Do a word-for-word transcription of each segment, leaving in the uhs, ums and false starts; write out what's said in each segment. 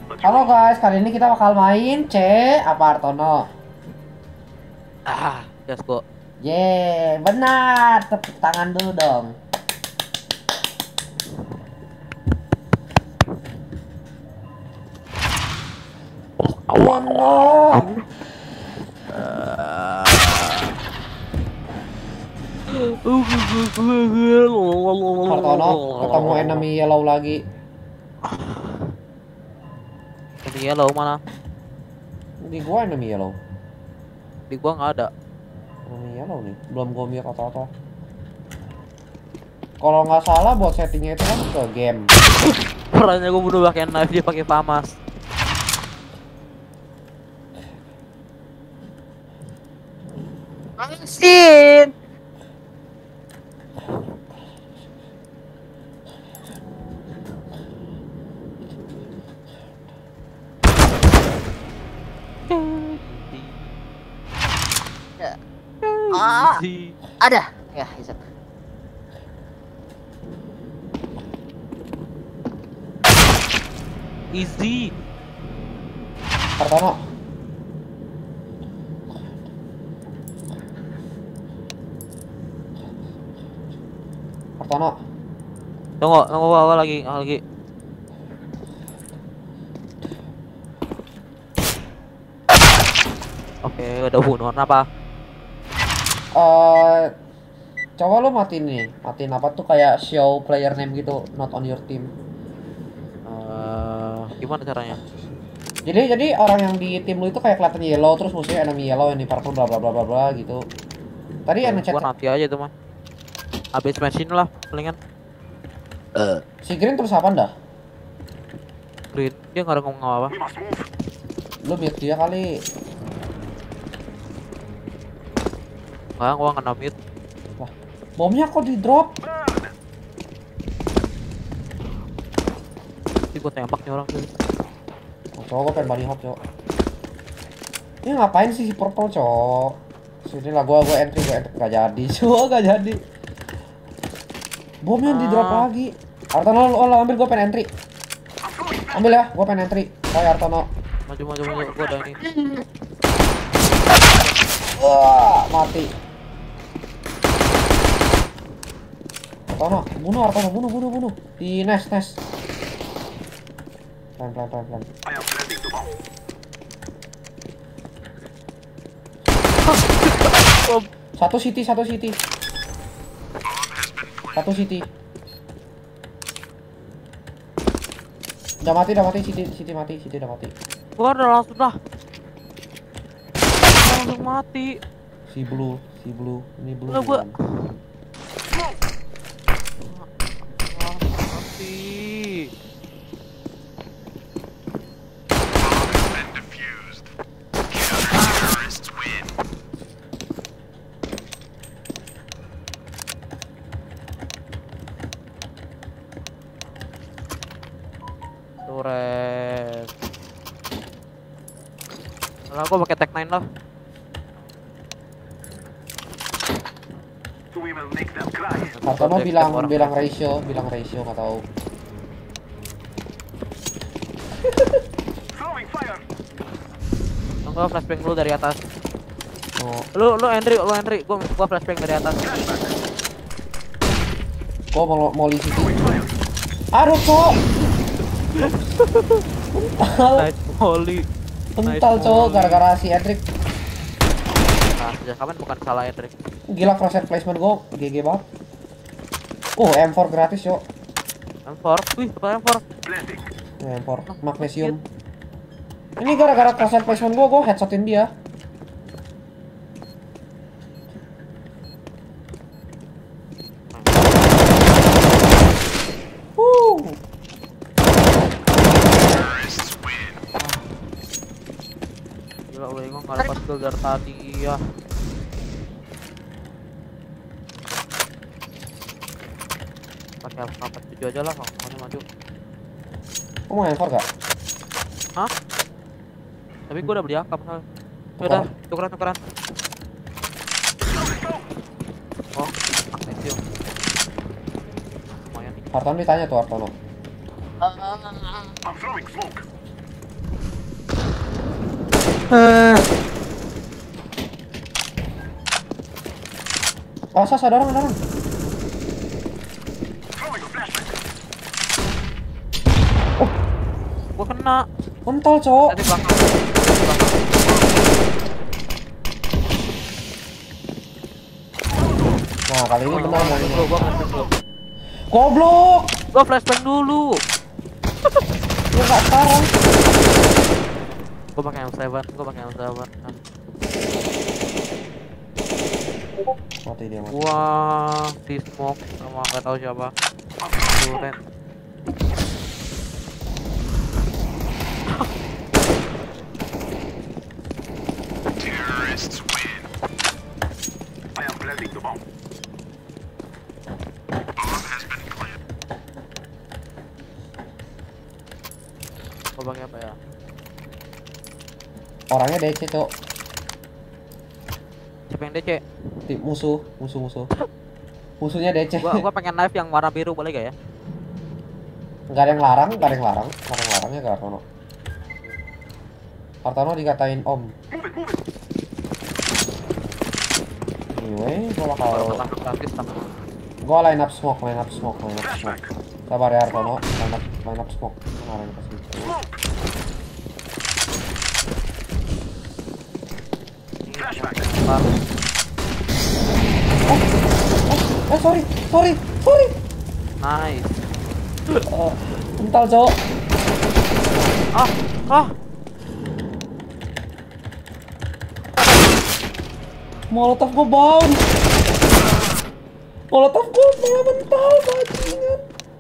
Halo guys, kali ini kita bakal main C apa Artono? Ah, gas kok. Yeay, benar. Tepuk tangan dulu dong. Oh no. Artono ketemu enemy yellow lagi. Ini yellow mana? Di gua enemy yellow. Di gua nggak ada. Enemy yellow nih. Belum gua lihat apa-apa. Kalau nggak salah buat settingnya itu kan ke game. Perannya gua bunuh pakai knife, dia pakai famas. Asin. Ah, ada. Ya, bisa. Easy. Artono. Artono. Tunggu, tunggu awal lagi, awal lagi. Oke, udah bunuh apa? Eh, coba lu matiin nih, matiin apa tuh kayak show player name gitu, not on your team. Uh, gimana caranya? Jadi jadi orang yang di tim lu itu kayak kelihatan yellow terus musuhnya enemy yellow, yang di purple bla bla bla bla bla gitu. Tadi yang ngechat Gua nanti aja tuh mah. Habis machine lah, palingan. Uh. si Green terus apa dah? Green, dia nggak ada ngomong apa. Lu mute dia kali. Nggak, gua nggak mute. Wah, bomnya kok di drop? Nanti gua tembak nih orang tuh. Oh, cowok gua pengen body hop cowok. Ini ngapain sih si purple cowok? Sini lah gua gua entry gua entry gak jadi cowok gak jadi. Bomnya di drop Ah. lagi. Artono lo, lo ambil, gua pengen entry. Ambil ya, gua pengen entry. Kayak Artono. Maju maju maju, gua ada ini. Wah, mati. Artono, bunuh Artono, bunuh bunuh bunuh. Di nest nest. Pelan pelan pelan pelan. Satu city, satu city. Satu city. Udah mati, udah mati, city, city mati, city udah mati. Gua udah langsung dah. Langsung mati. Si blue, si blue, ini blue. Udah gua. bukan. Mati. Turret. Lah gua pakai tech nine lah. Artono bilang bilang ratio, bilang ratio nggak tahu. Gua flashbang dulu dari atas. Oh, Lu lu Henry, lu Henry, gua gua flashbang dari atas. gua mau mau di city. Aduh cowok. Nice volley. Pental cowok gara-gara si Edric. Nah, sejak kapan bukan salah Henry. Gila crosshair placement gua G G banget. Oh, M four gratis yo. M four, wih, apa M four? M four magnesium. Ini gara-gara crosshair placement gua, gua headshotin dia. Wuh. Gila, gue nggak lepas kill dari tadi ya. Pakai apa tujuh aja lah, makanya maju. Kamu mau M four gak? Hah? Tapi gue udah beli akap hal. Udah, tukeran tukeran. Oh, magnesium. Lumayan nih. Artono ditanya tuh Artono. Oh, sas, ada orang, ada orang. Gua kena. Mental, cowok. Tadi belakang. Tadi belakang. Nah, kali ini benar Gua mainnya. gua flashbang dulu. Goblok. Gua flashbang dulu. Ya enggak sekarang. Gua pakai M tujuh, gua pakai M tujuh. Mati dia, mati. Gua di smoke sama nggak tahu siapa. Duren. Terrorists win. I am planting the bomb. Bomb has been planted. Gua pakai apa ya? Orangnya D C, cok. Siapa yang D C? Tim musuh, musuh, musuh. Musuhnya D C. Gua gua pengen knife yang warna biru, boleh gak ya? Enggak ada yang larang, enggak ada yang larang. Enggak ada yang larangnya ke Hartono. Hartono dikatain om. Anyway, gua bakal Tangkap gratis tangkap. gua line up smoke, line up smoke, line up smoke. Sabar ya Hartono, line up, line up smoke. Kemarin pasti. Bang. Eh sorry, sorry, sorry. Nice. Uh, mental, cowok. Ah, ah. Molotov gua bounce. Molotov gua malah mental, bajingan.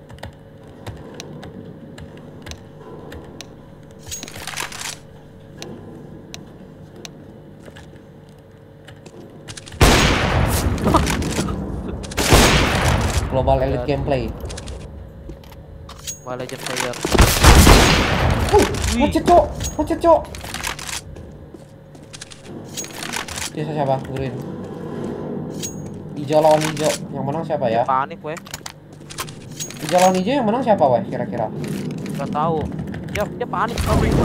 Global Elite Gameplay. Mobile Legend player. Uh, ngecet, cok, ngecet, cok. Dia siapa? Green. Hijau lawan hijau. Yang menang siapa ya? Panik weh. Hijau lawan hijau yang menang siapa weh kira-kira? Gak tahu. Dia dia panik.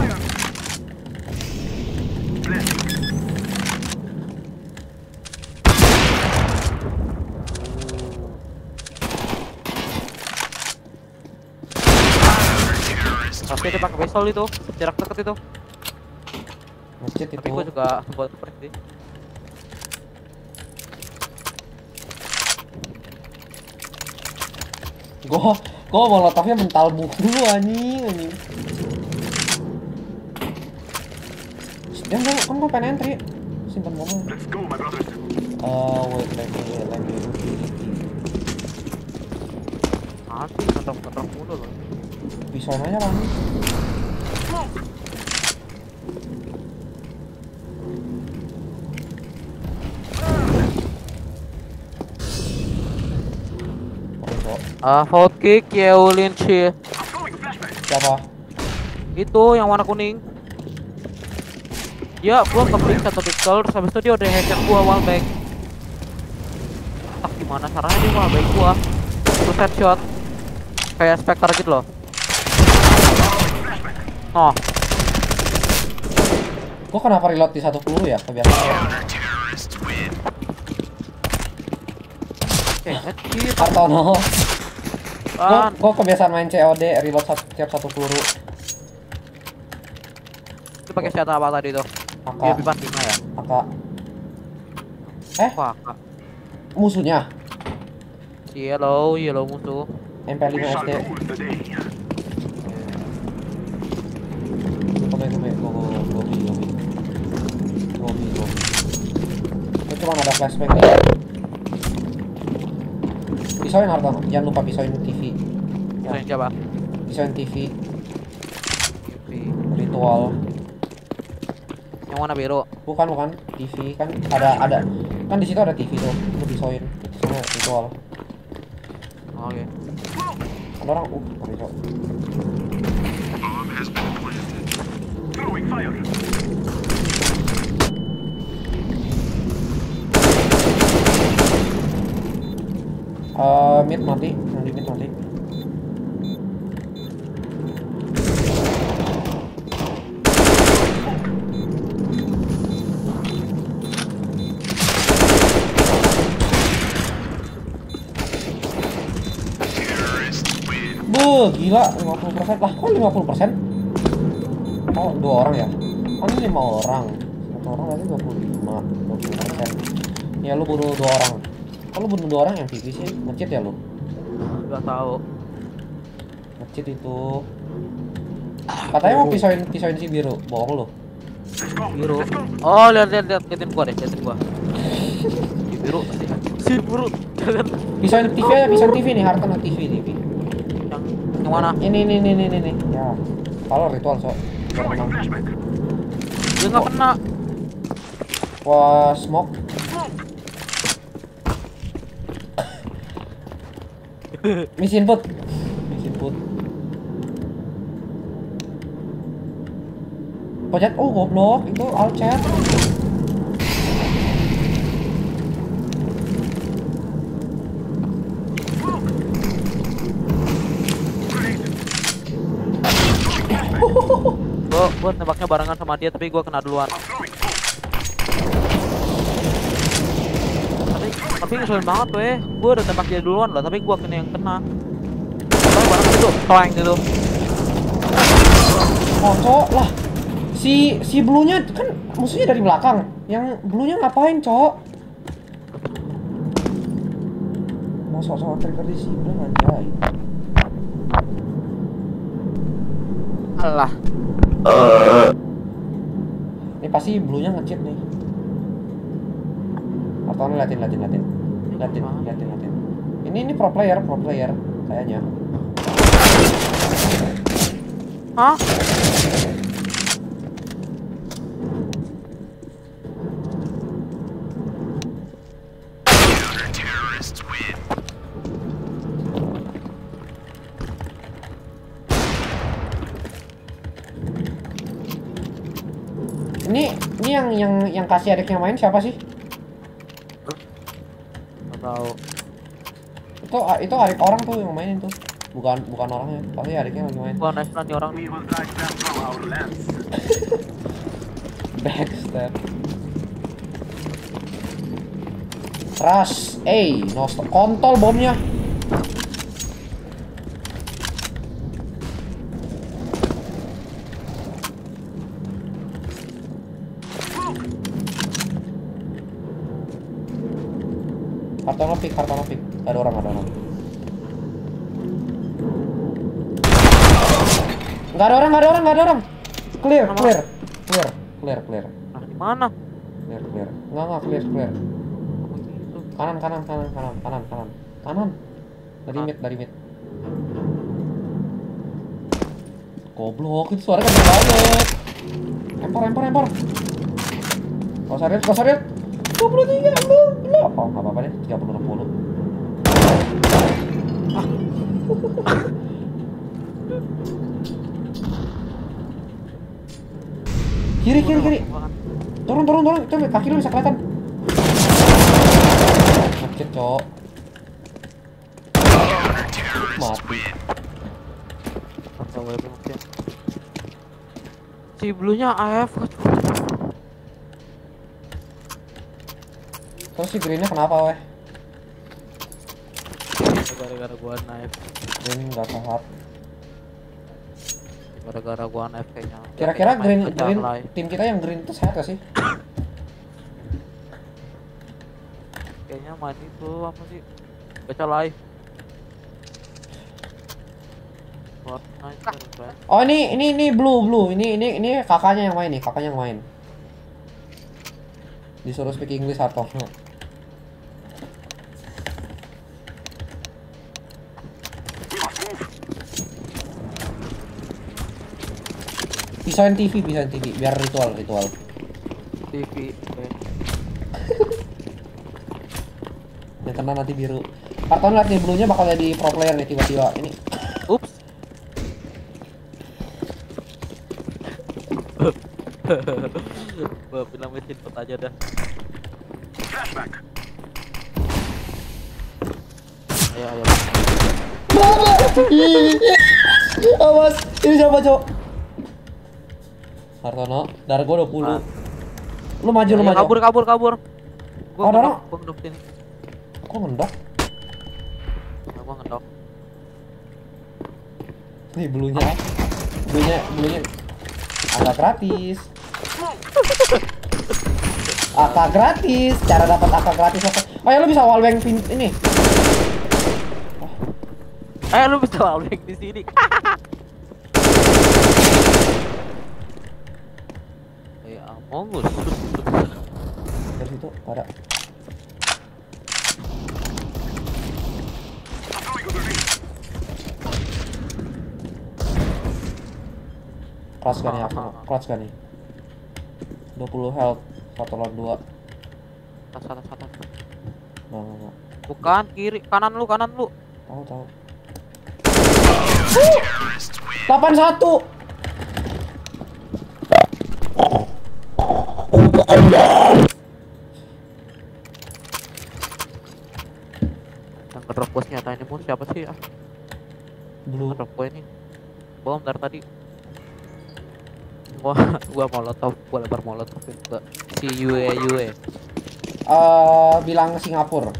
Pasti dia pakai pistol itu, jarak dekat itu. Ngecet itu. Tapi gua juga buat break sih. Gua gua molotofnya mental mulu anjing anjing. Dan gua kan gua pengen entry. Simpen bomnya. Let's go, my brothers. Uh, wait, let me, let me. Mati, ketok-ketok mulu loh. Pisoin aja lah. Ah, vote kick Yeolin Chi. Siapa? Itu yang warna kuning. Ya, gua kebalik satu pixel terus habis itu dia udah headshot gua wallbang. Ah, gimana caranya dia wallbang gua? Terus headshot. Kayak Spectre gitu loh. Oh, Gua kenapa reload di satu peluru ya? Kebiasaan. oke, headshot. Hartono. Gua, Kan. gua kebiasaan main C O D reload satu, tiap satu peluru. Itu pakai senjata apa tadi tuh? A K, Dia bebas lima ya? A K. Eh, Wah, Kak. musuhnya Yellow, yellow musuh. M P lima S D. Come, come, go, go, go, go, go, go, go, go. Gua cuma ada flashbang nih. Pisauin Hartono, jangan lupa pisauin T V. Itu yang siapa? Pisauin T V, T V. ritual. Yang warna biru. Bukan, bukan T V kan ada ada kan di situ ada T V tuh. Lu pisauin. Sama ritual. Oh, oke. Ada orang uh, ritual. Bomb has been planted. Throwing fire. Uh, mid mati, yang di mid mati. Beuh, gila lima puluh persen. Lah, kok lima puluh persen? Oh, dua orang ya? Kan ini lima orang. Satu orang berarti dua puluh lima, dua puluh persen. Ya lu bunuh dua orang. Kalau bunuh dua orang M V P sih, nge-cheat ya lu? Gak tahu. Nge-cheat itu. Katanya mau pisauin pisauin si biru, bohong lu. Biru. Oh, lihat lihat lihat liatin gua deh, liatin gua. Si biru sih. Si biru. Pisauin T V aja, pisauin T V nih, Harton T V T V. Yang yang mana? Ini ini ini ini ini. Ya. Kalau ritual so. Dia nggak kena. Wah, smoke. Miss input. Miss input. Pojat, oh goblok, itu alt chat. Gua gua tembaknya barengan sama dia tapi gua kena duluan. Tapi tapi ngeselin banget weh. Gua udah tembak dia duluan loh, tapi gua kena yang kena. Tembak bareng gitu, toeng gitu. Kocok lah. Si si blue-nya kan musuhnya dari belakang. Yang blue-nya ngapain, Cok? Mau sok-sok trigger di sini anjay. Alah. Ini pasti blue-nya nge-cheat nih. Atau liatin liatin liatin. Liatin liatin liatin. Ini ini pro player, pro player kayaknya. Hah? Ini ini yang yang yang kasih adiknya main siapa sih? Gak tahu. Itu itu adik orang tuh yang mainin tuh. Bukan bukan orangnya, tapi adiknya lagi main. Gua nice nih orang. We will drive them from our lands. Backstab. Rush, eh, no stop. Kontol bomnya. Karton pick, karton pick. Ada orang, ada orang. Gak ada orang, gak ada orang, gak ada orang. Clear, clear, clear, clear, clear. Nah, di mana? Clear, clear. Enggak, enggak, clear, clear. Kanan, kanan, kanan, kanan, kanan, kanan. Kanan. Dari mid, dari mid. Goblok, itu suara kenceng banget. Empor, empor, empor. Gak usah lihat, gak usah lihat. dua puluh tiga, belum. Oh, gak apa-apa deh, tiga puluh enam puluh. Kiri, kiri, kiri. Turun, turun, turun. Itu kaki lu bisa kelihatan. Macet, cok. Mati. Si blue-nya A F. Terus si green-nya kenapa, weh? Gara-gara gua knife. Green nggak sehat. Gara-gara gua knife kayaknya. Kira-kira green, Main green, kejar tim kita yang green itu sehat gak sih? Kayaknya main itu apa sih? Baca live. Fortnite kan. Oh ini ini ini blue blue ini ini ini kakaknya yang main nih kakaknya yang main. Disuruh speak English Harto. Pisauin T V, pisauin T V biar ritual ritual. T V. Okay. Yang kena nanti biru. Harto lihat nih blue-nya bakal jadi pro player nih tiba-tiba ini. Ups. Gua bilang mesin pot aja dah. Flashback. Ayo ayo. Awas, ini siapa, Cok? Hartono, darah gua dua puluh. Lu maju, lu Ayo, maju. kabur kabur kabur. Gua Ada orang? ngedok, gua ngedok sini. Kok ngendok? Nah, gua ngedok. Nih bulunya, bulunya, bulunya agak gratis. A K gratis, cara dapat A K gratis apa? Oh ya lu bisa wallbang pin ini. Eh lu bisa wallbang di sini. Ya Among Us. Dari situ ada. Keras gak nih aku? Keras gak nih? dua puluh health, satu lawan dua. Atas atas atas. Nggak, nggak, nggak. Bukan kiri, kanan lu, kanan lu. Tahu tahu. delapan satu. Yang ngedrop bosnya tanya mus siapa sih ya? Blue. Ngedrop gue ini. Bom dari tadi. Gua gua molotov, gua lebar molotov ke si Yue Yue. Eh bilang Singapura.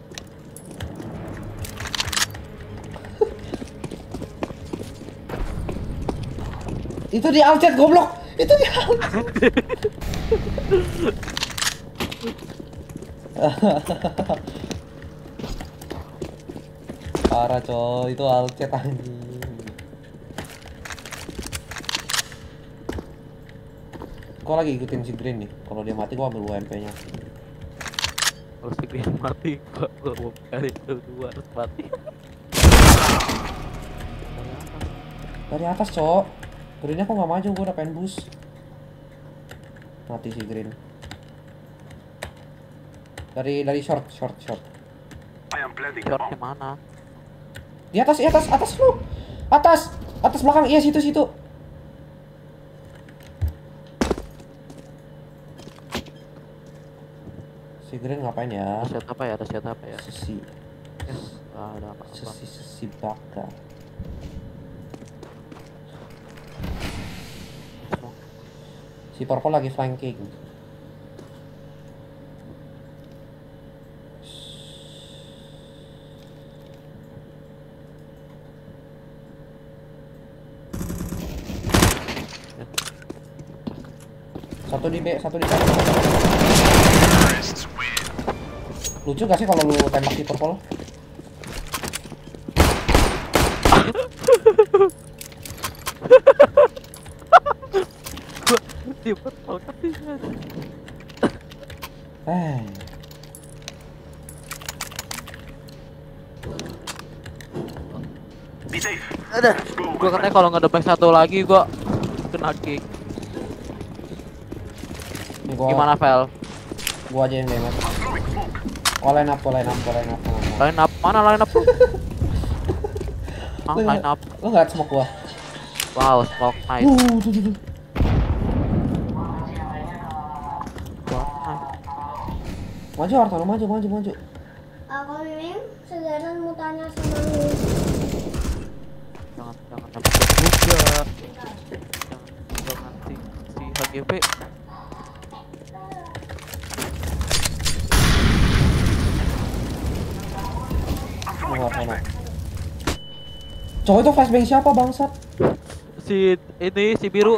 Itu di Alcet goblok. Itu di Alcet. Parah coy, itu Alcet anjing. Gua lagi ikutin si Green nih. Kalau dia mati gua ambil U M P-nya. Kalau si Green mati, gua gua mau cari dua harus mati. Dari atas, Cok. Greennya kok nggak maju, gua udah pengen boost. Mati si Green. Dari dari short, short, short. I am planting the Shortnya bomb. mana? Di atas, di atas, atas lu. Atas, atas belakang. Iya, situ, situ. Si Green ngapain ya? Ada set apa ya? Ada set apa ya? Sesi, Yes, ada apa-apa. sesi, sesi bakar. Si Purple lagi flanking. Satu di B, satu di B. Lucu gak sih kalau lu tembak si Purple? Di betul katanya. Eh, Be safe. Ada. Gua katanya kalau nggak ada back satu lagi gua kena kick. ini gua, Gimana Vel? gua aja yang damage. Throwing smoke. Oh, line up, gua line up, gua line up. Line up mana line up? Ah, Lu line up. Lu nggak smoke gua? Wow, smoke nice. Uh, tuh, tuh, tuh. Wow, nice. Maju Artano, maju, maju, maju. Aku Mimim, sekarang mau tanya sama lu. Jangan jangan dapat juga. Jangan jangan nanti si H G P. Oh, Artano. Cowok itu flashbang siapa bangsat? Si ini si biru.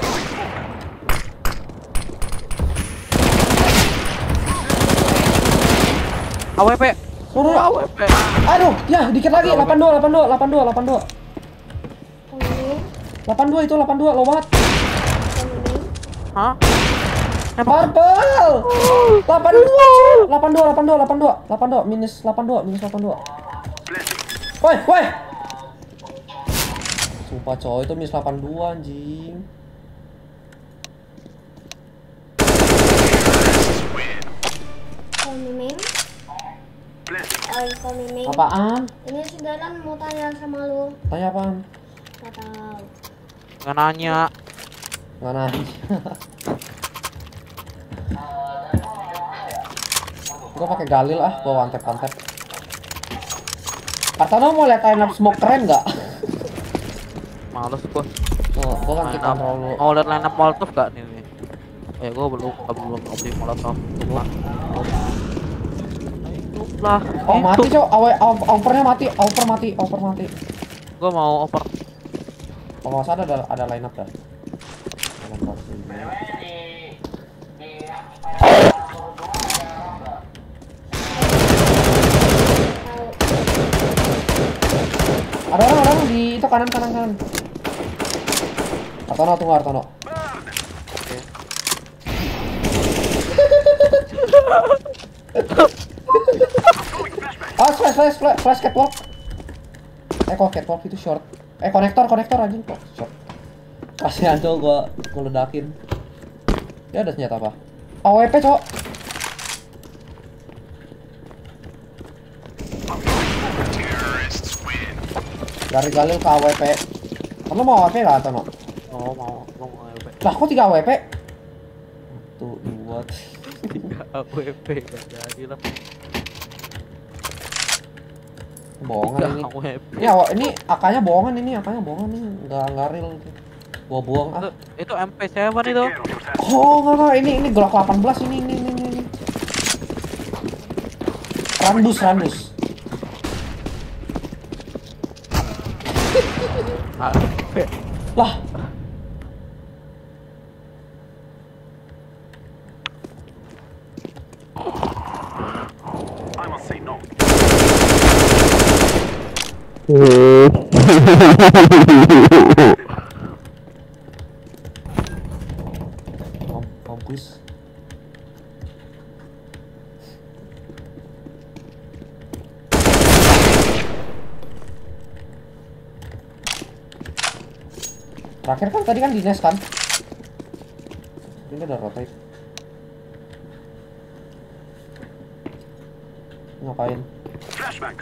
A W P. Suruh. A W P. Aduh, ya dikit lagi. delapan dua, delapan dua, delapan dua, delapan dua. Aku Mimim, delapan dua itu delapan dua, lo banget. aku Mimim. Hah? Purple. delapan dua. delapan dua, delapan dua, delapan dua. delapan dua minus delapan dua, minus delapan dua. Woi, woi. Sumpah cowok itu minus delapan dua anjing. Aku Mimim. Oh, aku Mimim. Apaan? Ini sekarang mau tanya sama lu. Tanya apaan? Gak tahu. Nggak nanya. Nggak nanya. Gua pakai Galil ah, gua one tap one tap. Artano mau lihat line up smoke keren nggak? Males gua. Oh, gua ganti Line up. kontrol dulu. Mau lihat line up Molotov gak nih? Eh gua belum belum beli Molotov. Belum. Lah. Oh mati cok, awe overnya mati, over mati, over mati. Gua mau over. Kalau nggak salah ada ada line up dah. Lempar sini. Ada orang, ada orang di itu kanan kanan kanan. Artono tunggu Artono. Ah, flash, flash, flash, flash catwalk. Eh, kok catwalk itu short. Eh, konektor, konektor anjing kok short. Kasihan cowok gua gua ledakin. Dia ada senjata apa? A W P, cowok. Dari Galil ke A W P. Kamu mau A W P lah atau no? Oh, mau mau A W P. Lah, kok tiga A W P? Satu, dua, tiga A W P gak jadi lah. bohongan ini. A W P. Ini awak ini akanya bohongan ini, akanya bohongan nih, nggak nggak real. Gua buang ah. Itu, itu M P tujuh itu. Oh nggak nggak ini ini Glock delapan belas ini ini ini ini. Randus randus. A W P. Lah. I must say no. Mampus. Terakhir kan tadi kan di nest kan? Ini udah rotate. Ngapain? Flashback.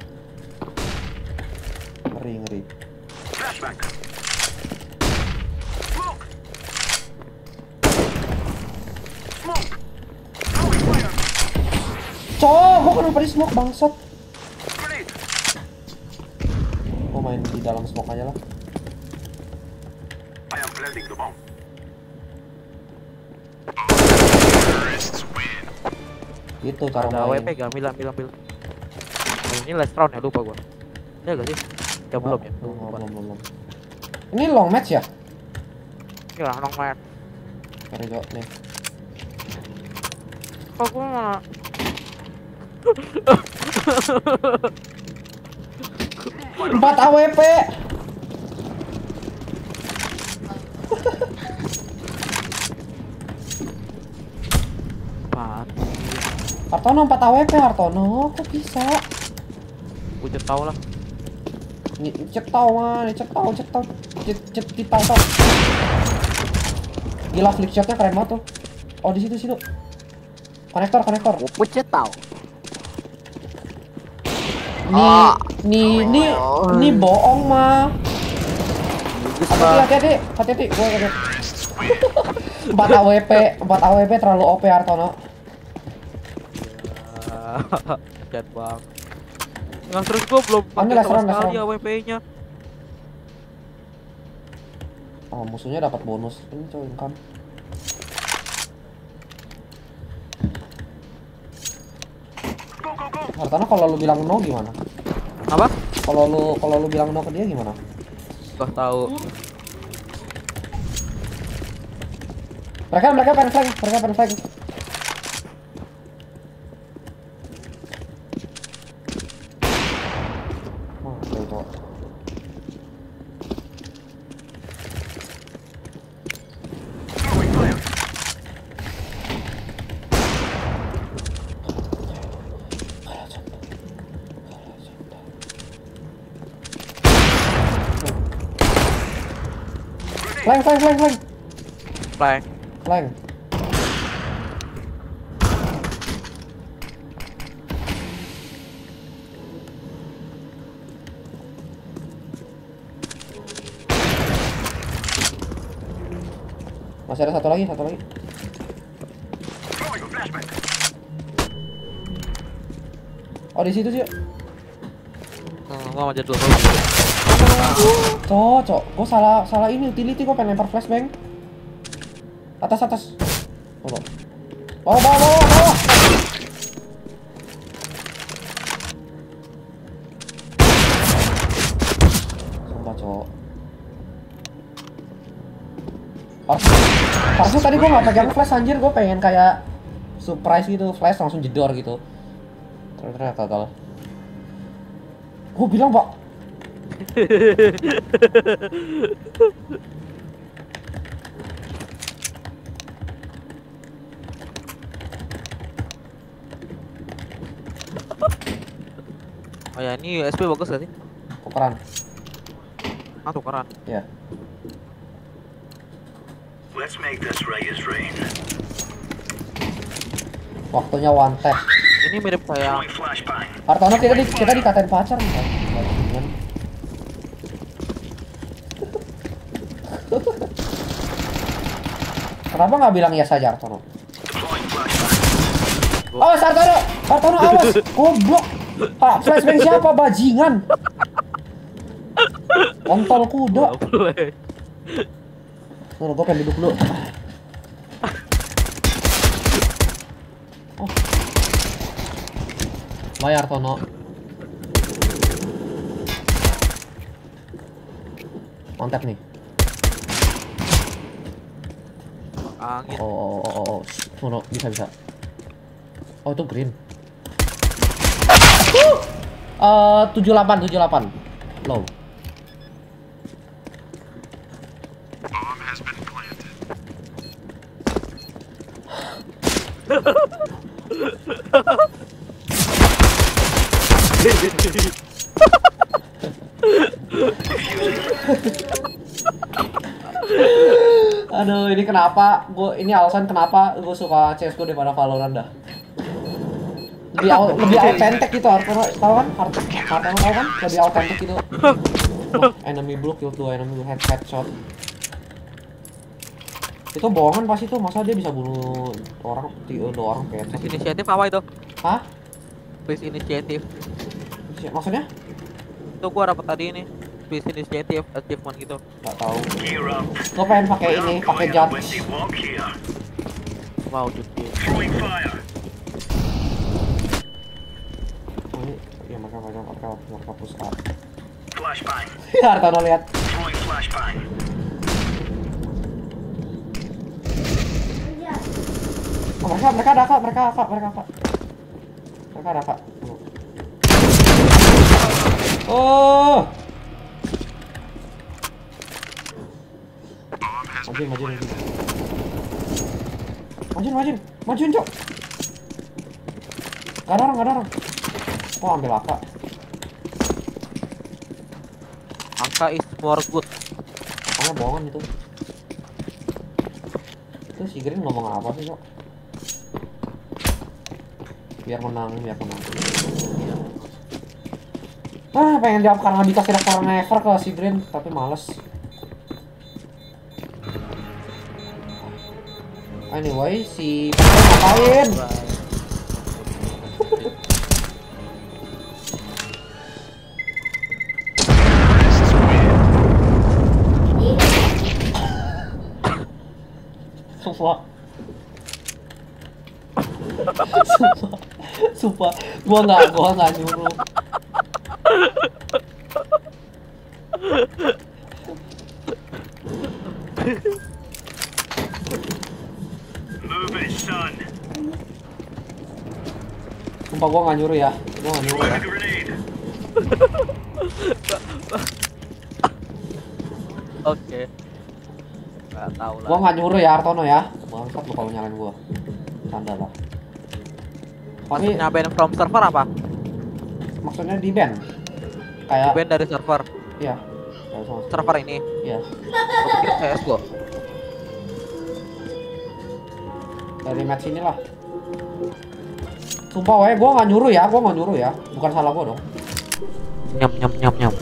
Ngeri ngeri. Flashback. Smoke. Smoke. Throwing fire. Cok, gua kenapa di smoke bangsat? Grenade. Gua main di dalam smoke aja lah. I am planting the bomb. Gitu cara Ada A W main. P gak? Ambil ambil ambil. Oh, ini last round ya, lupa gua. Ya gak sih? Ya belum ya. Oh, Lupa. belum, belum, belum. Ini long match ya? Ya nong main. Mari Cok, nih. Kok gua malah Empat A W P. apaan? Hartono empat A W P Hartono, kok bisa? Gua just tau lah. Nih, cek tau mah, nih cek tau, cek tau, cek cek kita tau. Gila flick shotnya keren banget tuh. Oh di situ situ. Konektor konektor. Pucet tau. Nih nih nih nih bohong mah. Hati-hati hati-hati hati-hati gua kaget. empat A W P, empat A W P terlalu O P Hartono. Jahat bang. Nggak terus gua belum Ambil pakai lah, sama serang, sekali serang. A W P-nya. Oh musuhnya dapat bonus. Ini coy income. Go, go, go. Hartono kalau lu bilang no gimana? Apa? Kalau lu kalau lu bilang no ke dia gimana? Gua tahu. Mereka mereka pen flank, mereka pen flank. Oh, oke, Cok. Throwing fire. Flank, flank, flank, flank, Flank. flank. Masih ada satu lagi, satu lagi. Throwing a flashback. Oh di situ sih. Hmm, gua aja dulu. Cok, cok. Gua salah salah ini utility, gua pengen lempar flashbang. Atas atas. Bawah. Bawah bawah bawah bawah. Sumpah, cok. Harusnya, harusnya tadi gue nggak pegang flash anjir, gue pengen kayak surprise gitu, flash langsung jedor gitu. Ternyata gagal. Gue bilang pak. Oh ya, ini U S B bagus gak sih? Tukeran. Ah, tukeran. Ya. Let's make this Reyes rain. Waktunya one tap. Ini mirip kayak Throwing flashbang. Hartono kita di kita dikatain pacar nih kan. Bajingan. Kenapa nggak bilang ya saja Hartono? Deploying flashbang. Awas Hartono, Hartono awas, goblok. Pak flashbang siapa bajingan? Kontol kuda. boleh. Nggak, gue pengen duduk dulu. Oh. Bayar Tono. Mantap nih. Angin. Oh, oh, oh, oh, oh. Tono bisa bisa. Oh itu green. Uh, tujuh delapan tujuh delapan low. Bomb has been planted. Aduh, ini kenapa? Gue ini alasan kenapa gue suka C S G O daripada Valorant dah. Lebih au- lebih autentik gitu, Hartono tahu kan? Hart- Hartono tahu kan? Lebih autentik gitu. Oh, enemy blue kill dua enemy head headshot. Itu bohongan pasti tuh, masa dia bisa bunuh orang tiga dua orang kayak Please inisiatif apa itu? Hah? Please inisiatif. Maksudnya? Itu gua dapat tadi ini. Please inisiatif achievement gitu. Gak tahu. Gear up. Gue pengen pakai ini, pakai Going on a judge. windy walk here. Wow, cuci. Throwing fire. Oh, ini ya mereka mereka mereka mereka push up. Flashbang. Hartono lihat. Throwing flashbang. Oh, mereka mereka ada kak, mereka kak, mereka kak. Mereka ada kak. Oh. Majin, majin, majin. Majin, majin, majin, cok. Gak ada orang, gak ada orang. Oh, ambil A K. Angka is more good. Angkanya bohongan itu. Itu si Green ngomong apa sih, cok? Biar menang, biar menang. Ah, pengen jawab karena bisa tidak forever ke si Green, tapi males. Anyway, si Pepe ngapain? Sumpah. Sumpah. Sumpah. Gua nggak, gua nggak nyuruh. Move it, son. Sumpah gua nggak nyuruh ya. Gua nggak nyuruh ya. Throwing a grenade. Oke. Gak tahu lah. Gua nggak nyuruh ya Hartono ya. Bangsat lu kalau nyalain gua. Tanda lah. Tapi Maksudnya ban from server apa? maksudnya di ban. Kayak Ban dari server. iya. Kayak sama- Server ini. Iya. Gua pikir C S G O. Dari match inilah. Sumpah wae gua nggak nyuruh ya, gua nggak nyuruh ya. Bukan salah gua dong. Nyam nyam nyam nyam.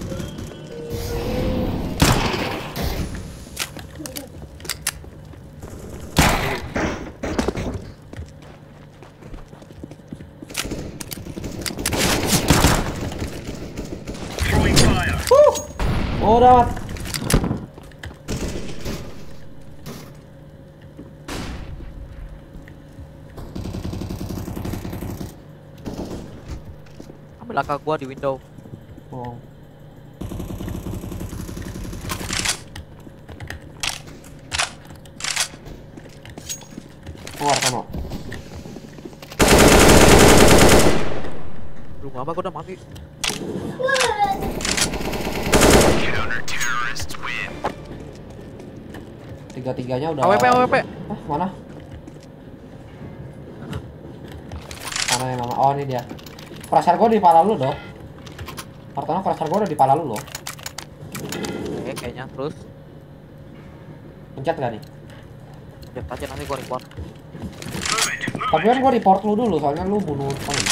Throwing fire. Oh, dapat. Ambil A K gua di window. Oh. Keluar Tono. Lu apa gua udah mati. Tiga-tiganya udah. A W P, A W P. Ah, mana? Mana yang mama? Oh, ini dia. Crosshair gua di pala lu, Dok. Hartono, crosshair gua udah di pala lu loh. Oke, kayaknya terus. Pencet gak nih? Lihat aja nanti gua report. Tapi kan gua report lu dulu, soalnya lu bunuh temen.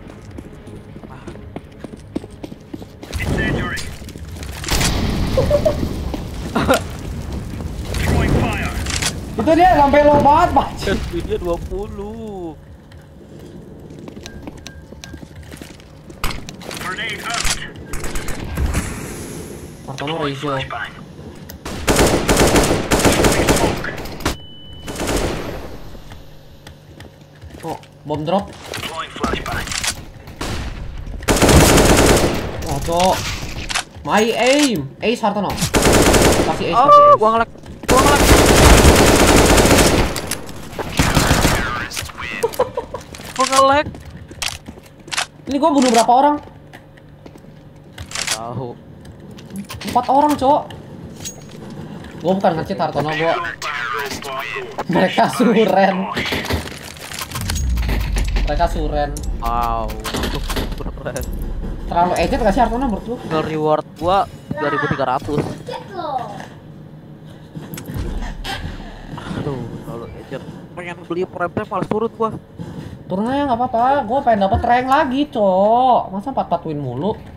Incendiary. Throwing fire. Itu dia sampai low banget, bajir. Dia dua puluh. Grenade out. Hartono ratio. Flashbang. Oh, bom drop. Deploying flashbang. Oh, cok. My aim. Ace Hartono. Kasih ace, Oh, kasih ace. gua ngelek. Gua ngelek. Gua ngelek. Ini gua bunuh berapa orang? Nggak tahu. Empat orang, cok. Gua bukan nge-cheat Hartono, gua. Mereka suren. Mereka suren. Wow. Keren. Terlalu edit gak sih Hartono menurut lu? Nge-reward gua dua ribu tiga ratus. Cek loh. Aduh, terlalu ejer. Pengen beli prime malah surut gua. Turun aja nggak apa-apa. Gua pengen dapet rank lagi, cok. Masa empat empat win mulu?